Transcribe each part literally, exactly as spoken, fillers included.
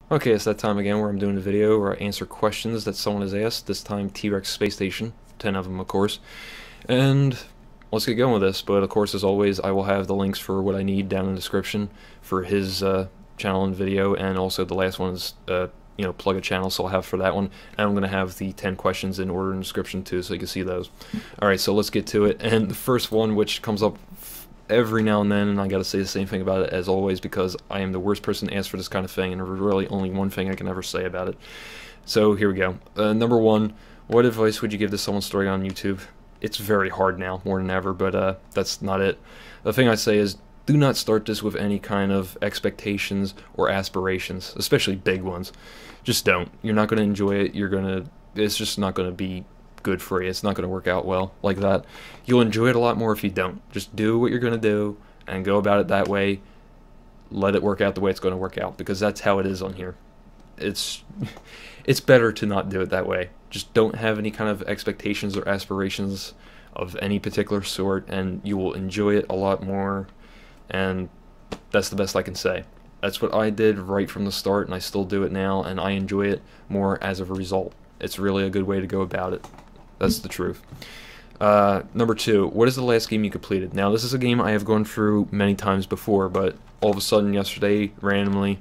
Okay, it's that time again where I'm doing a video where I answer questions that someone has asked, this time T-Rex Space Station, ten of them of course, and let's get going with this. But of course, as always, I will have the links for what I need down in the description for his uh, channel and video, and also the last one is, uh, you know, plug a channel, so I'll have for that one, and I'm going to have the ten questions in order in the description too, so you can see those. Alright, so let's get to it, and the first one, which comes up every now and then, and I gotta say the same thing about it as always because I am the worst person to ask for this kind of thing, and there's really only one thing I can ever say about it. So here we go. Uh, number one, what advice would you give to someone starting on YouTube? It's very hard now, more than ever, but uh, that's not it. The thing I say is, do not start this with any kind of expectations or aspirations, especially big ones. Just don't. You're not going to enjoy it. You're going to, it's just not going to be good for you. It's not going to work out well like that. You'll enjoy it a lot more if you don't. Just do what you're going to do and go about it that way. Let it work out the way it's going to work out, because that's how it is on here. It's it's better to not do it that way. Just don't have any kind of expectations or aspirations of any particular sort, and you will enjoy it a lot more, and that's the best I can say. That's what I did right from the start, and I still do it now, and I enjoy it more as a result. It's really a good way to go about it. That's the truth. Uh, number two, what is the last game you completed? Now, this is a game I have gone through many times before, but all of a sudden yesterday, randomly,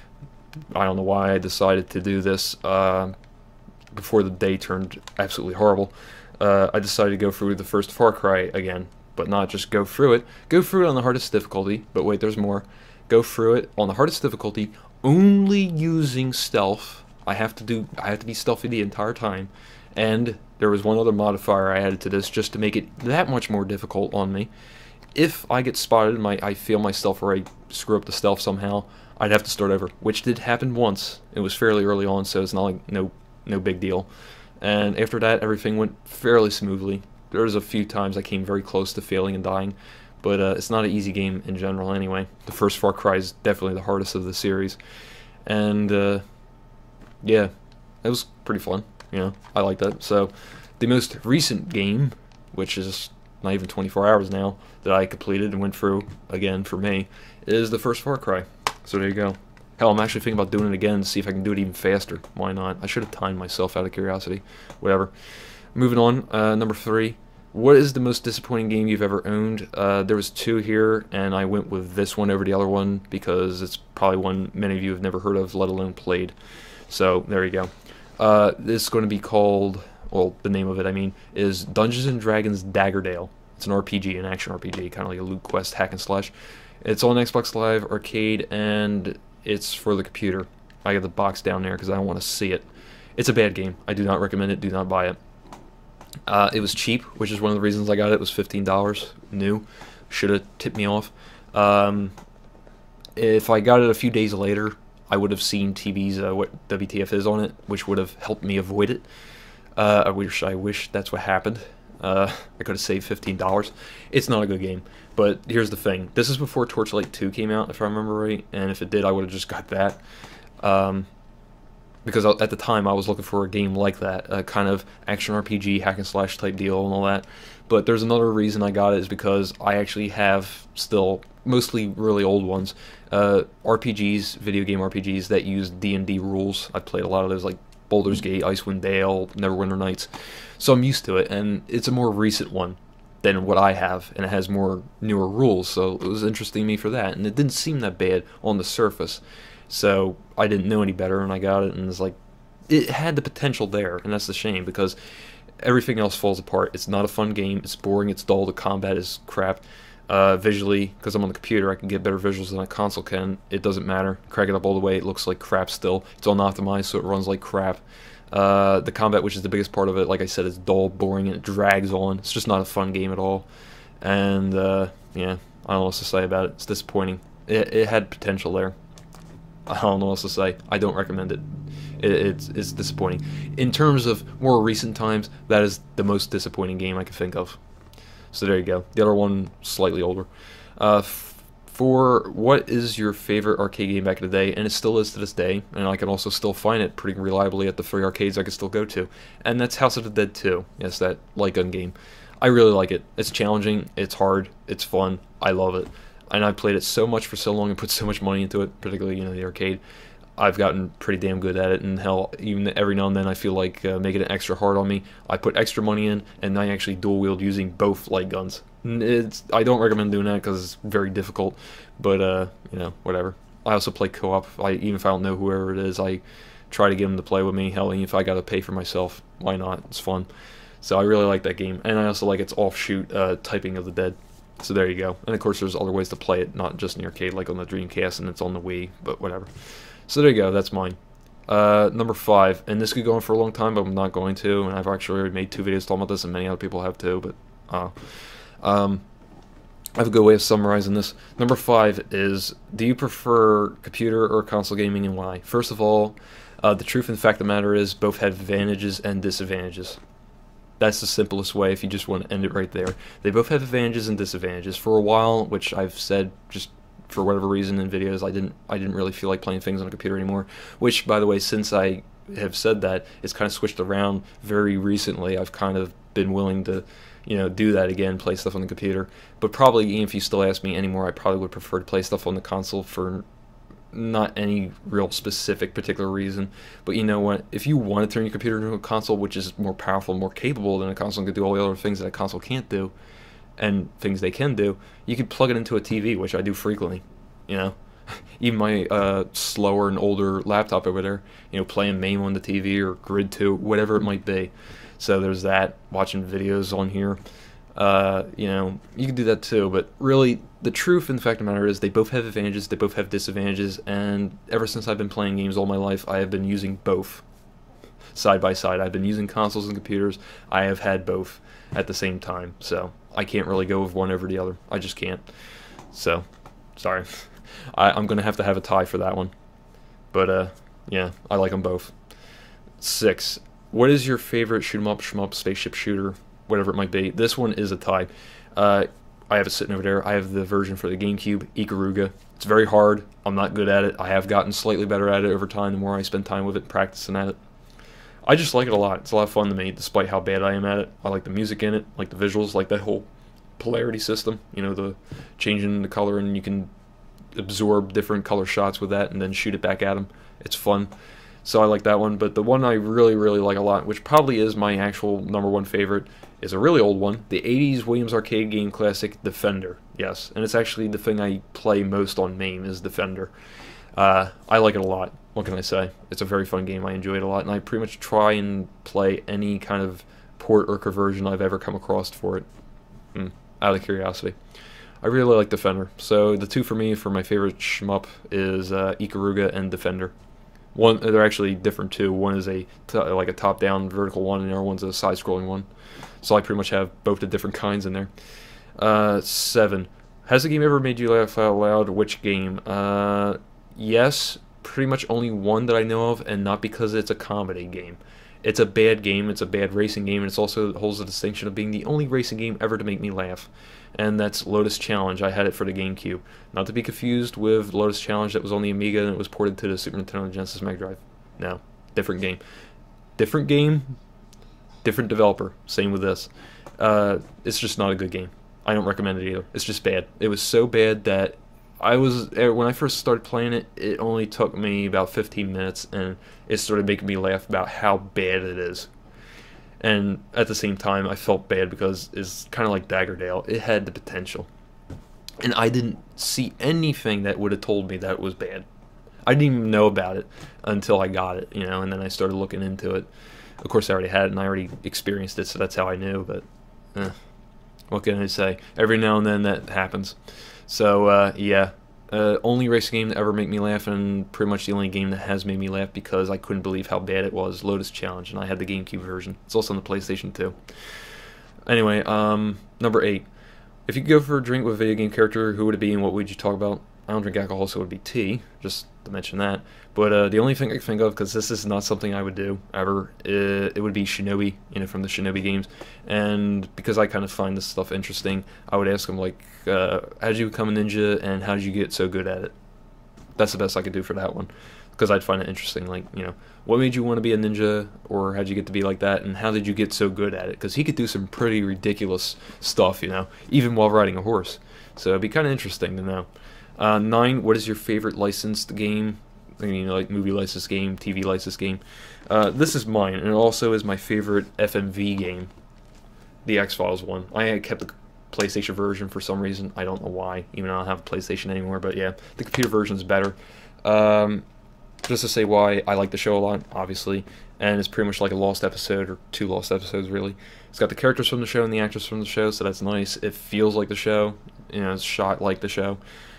I don't know why I decided to do this, uh, before the day turned absolutely horrible, uh, I decided to go through the first Far Cry again, but not just go through it. Go through it on the hardest difficulty, but wait, there's more. Go through it on the hardest difficulty, only using stealth. I have to do, I have to be stealthy the entire time. And there was one other modifier I added to this just to make it that much more difficult on me. If I get spotted and my, I fail my stealth or I screw up the stealth somehow, I'd have to start over, which did happen once. It was fairly early on, so it's not like no no big deal. And after that, everything went fairly smoothly. There was a few times I came very close to failing and dying, but uh, it's not an easy game in general anyway. The first Far Cry is definitely the hardest of the series, and uh, yeah, it was pretty fun. You know, I like that. So, the most recent game, which is not even twenty-four hours now, that I completed and went through again for me, is the first Far Cry. So there you go. Hell, I'm actually thinking about doing it again to see if I can do it even faster. Why not? I should have timed myself out of curiosity. Whatever. Moving on, uh, number three. What is the most disappointing game you've ever owned? Uh, there was two here, and I went with this one over the other one because it's probably one many of you have never heard of, let alone played. So, there you go. Uh, this is going to be called, well, the name of it, I mean, is Dungeons and Dragons Daggerdale. It's an R P G, an action R P G, kind of like a loot quest hack and slash. It's on Xbox Live Arcade, and it's for the computer. I got the box down there because I don't want to see it. It's a bad game. I do not recommend it. Do not buy it. Uh, it was cheap, which is one of the reasons I got it. It was fifteen dollars, new. Should have tipped me off. Um, if I got it a few days later, I would have seen T V's uh, what W T F is on it, which would have helped me avoid it. Uh, I wish I wish that's what happened. Uh, I could have saved fifteen dollars. It's not a good game, but here's the thing. This is before Torchlight two came out, if I remember right, and if it did, I would have just got that. Um, because at the time, I was looking for a game like that, a kind of action R P G, hack and slash type deal and all that. But there's another reason I got it, is because I actually have still, mostly really old ones, uh, R P Gs, video game R P Gs that use D and D rules. I've played a lot of those, like Baldur's Gate, Icewind Dale, Neverwinter Nights. So I'm used to it, and it's a more recent one than what I have, and it has more newer rules, so it was interesting to me for that, and it didn't seem that bad on the surface. So I didn't know any better, and I got it, and it's like, it had the potential there, and that's the shame, because everything else falls apart. It's not a fun game, it's boring, it's dull, the combat is crap. Uh, visually, because I'm on the computer, I can get better visuals than a console can. It doesn't matter. Crank it up all the way, it looks like crap still. It's unoptimized, so it runs like crap. Uh, the combat, which is the biggest part of it, like I said, is dull, boring, and it drags on. It's just not a fun game at all. And, uh, yeah, I don't know what else to say about it. It's disappointing. It, it had potential there. I don't know what else to say. I don't recommend it. it it's, it's disappointing. In terms of more recent times, that is the most disappointing game I can think of. So there you go. The other one, slightly older. Uh, for what is your favorite arcade game back in the day, and it still is to this day, and I can also still find it pretty reliably at the free arcades I can still go to, and that's House of the Dead two. Yes, that light gun game. I really like it. It's challenging, it's hard, it's fun, I love it. And I played it so much for so long and put so much money into it, particularly, you know, the arcade. I've gotten pretty damn good at it, and hell, even every now and then I feel like uh, making it extra hard on me. I put extra money in, and I actually dual wield using both light guns. It's, I don't recommend doing that because it's very difficult, but uh, you know, whatever. I also play co-op. I, even if I don't know whoever it is, I try to get them to play with me. Hell, even if I got to pay for myself, why not? It's fun. So I really like that game, and I also like its offshoot uh, typing of the dead. So there you go. And of course, there's other ways to play it, not just in the arcade, like on the Dreamcast, and it's on the Wii, but whatever. So there you go. That's mine. Uh, number five, and this could go on for a long time, but I'm not going to. And I've actually already made two videos talking about this, and many other people have too. But uh, um, I have a good way of summarizing this. Number five is: do you prefer computer or console gaming, and why? First of all, uh, the truth and fact of the matter is, both have advantages and disadvantages. That's the simplest way if you just want to end it right there. They both have advantages and disadvantages. For a while, which I've said just for whatever reason in videos, I didn't I didn't really feel like playing things on a computer anymore. Which, by the way, since I have said that, it's kind of switched around very recently. I've kind of been willing to, you know, do that again, play stuff on the computer. But probably, even if you still ask me anymore, I probably would prefer to play stuff on the console for not any real specific particular reason. But you know what, if you want to turn your computer into a console which is more powerful, more capable than a console, and can do all the other things that a console can't do, and things they can do, you could plug it into a T V, which I do frequently. You know, even my uh, slower and older laptop over there, you know, playing MAME on the T V or Grid two, whatever it might be. So there's that, watching videos on here. Uh, you know, you can do that too, but really, the truth and the fact of the matter is they both have advantages, they both have disadvantages, and ever since I've been playing games all my life, I have been using both side by side. I've been using consoles and computers. I have had both at the same time, so I can't really go with one over the other. I just can't. So, sorry. I, I'm going to have to have a tie for that one. But, uh, yeah, I like them both. Six. What is your favorite shoot 'em up, shmup, spaceship shooter, whatever it might be? This one is a tie. Uh, I have it sitting over there. I have the version for the GameCube, Ikaruga. It's very hard. I'm not good at it. I have gotten slightly better at it over time the more I spend time with it, practicing at it. I just like it a lot. It's a lot of fun to me, despite how bad I am at it. I like the music in it, like the visuals, like that whole polarity system. You know, the changing the color, and you can absorb different color shots with that and then shoot it back at them. It's fun. So I like that one. But the one I really, really like a lot, which probably is my actual number one favorite, is a really old one. The eighties Williams Arcade game classic, Defender. Yes, and it's actually the thing I play most on MAME is Defender. Uh, I like it a lot. What can I say? It's a very fun game. I enjoy it a lot, and I pretty much try and play any kind of port or conversion I've ever come across for it. Mm, out of curiosity. I really like Defender. So the two for me for my favorite shmup is uh, Ikaruga and Defender. One, they're actually different too. One is a t like a top-down vertical one, and the other one's a side-scrolling one. So I pretty much have both the different kinds in there. Uh, seven. Has the game ever made you laugh out loud? Which game? Uh, yes, pretty much only one that I know of, and not because it's a comedy game. It's a bad game, it's a bad racing game, and it's also holds the distinction of being the only racing game ever to make me laugh. And that's Lotus Challenge. I had it for the GameCube. Not to be confused with Lotus Challenge that was on the Amiga and it was ported to the Super Nintendo and Genesis Mega Drive. No, different game. Different game, different developer. Same with this. Uh, it's just not a good game. I don't recommend it either. It's just bad. It was so bad that I was, when I first started playing it, it only took me about fifteen minutes, and it started making me laugh about how bad it is. And at the same time, I felt bad because it's kind of like Daggerdale. It had the potential. And I didn't see anything that would have told me that it was bad. I didn't even know about it until I got it, you know, and then I started looking into it. Of course, I already had it, and I already experienced it, so that's how I knew, but eh, what can I say? Every now and then that happens. So, uh, yeah. Uh, only racing game to ever make me laugh, and pretty much the only game that has made me laugh because I couldn't believe how bad it was, Lotus Challenge, and I had the GameCube version. It's also on the PlayStation too. Anyway, um, number eight. If you could go for a drink with a video game character, who would it be and what would you talk about? I don't drink alcohol, so it would be tea, just to mention that. But uh, the only thing I can think of, because this is not something I would do ever, it, it would be Shinobi, you know, from the Shinobi games. And because I kind of find this stuff interesting, I would ask him, like, uh, how did you become a ninja, and how did you get so good at it? That's the best I could do for that one, because I'd find it interesting, like, you know, what made you want to be a ninja, or how did you get to be like that, and how did you get so good at it? Because he could do some pretty ridiculous stuff, you know, even while riding a horse. So it'd be kind of interesting to know. Uh, nine, what is your favorite licensed game? I mean, like movie license game, T V license game. Uh, this is mine, and it also is my favorite F M V game, the X-Files one. I had kept the PlayStation version for some reason. I don't know why, even though I don't have a PlayStation anymore, but yeah, the computer version is better. Um, just to say why I like the show a lot, obviously, and it's pretty much like a lost episode, or two lost episodes, really. It's got the characters from the show and the actors from the show, so that's nice. It feels like the show, you know, it's shot like the show,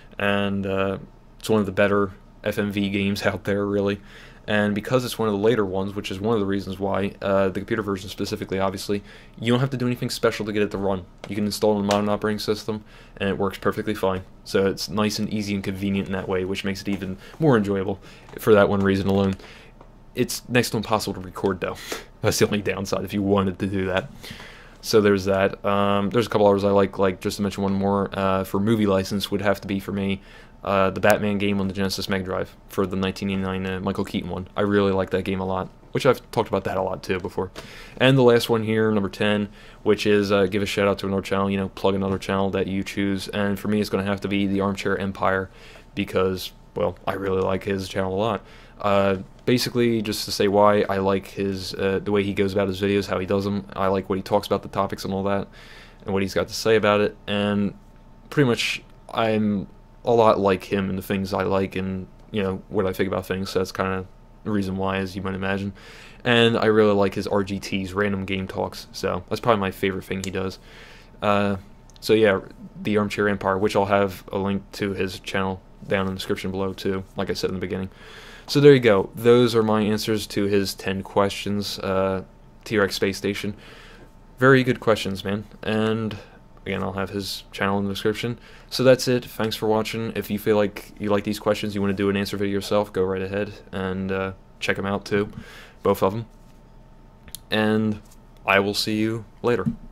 and uh, it's one of the better F M V games out there, really. And because it's one of the later ones, which is one of the reasons why, uh, the computer version specifically, obviously, you don't have to do anything special to get it to run. You can install it on a modern operating system, and it works perfectly fine. So it's nice and easy and convenient in that way, which makes it even more enjoyable for that one reason alone. It's next to impossible to record, though. That's the only downside if you wanted to do that. So there's that. Um, there's a couple others I like, like just to mention one more, uh, for movie license would have to be, for me, Uh, the Batman game on the Genesis Mega Drive for the nineteen eighty-nine uh, Michael Keaton one. I really like that game a lot, which I've talked about that a lot too before. And the last one here, number ten, which is uh, give a shout out to another channel, you know, plug another channel that you choose. And for me, it's going to have to be the Armchair Empire because, well, I really like his channel a lot. Uh, basically, just to say why, I like his uh, the way he goes about his videos, how he does them. I like what he talks about the topics and all that, and what he's got to say about it. And pretty much, I'm a lot like him in the things I like and, you know, what I think about things, so that's kind of the reason why, as you might imagine. And I really like his R G Ts, Random Game Talks, so that's probably my favorite thing he does. Uh, so yeah, the Armchair Empire, which I'll have a link to his channel down in the description below too, like I said in the beginning. So there you go, those are my answers to his ten questions, uh, T-Rex Space Station. Very good questions, man, and again, I'll have his channel in the description. So that's it. Thanks for watching. If you feel like you like these questions, you want to do an answer video yourself, go right ahead and uh, check them out too, both of them. And I will see you later.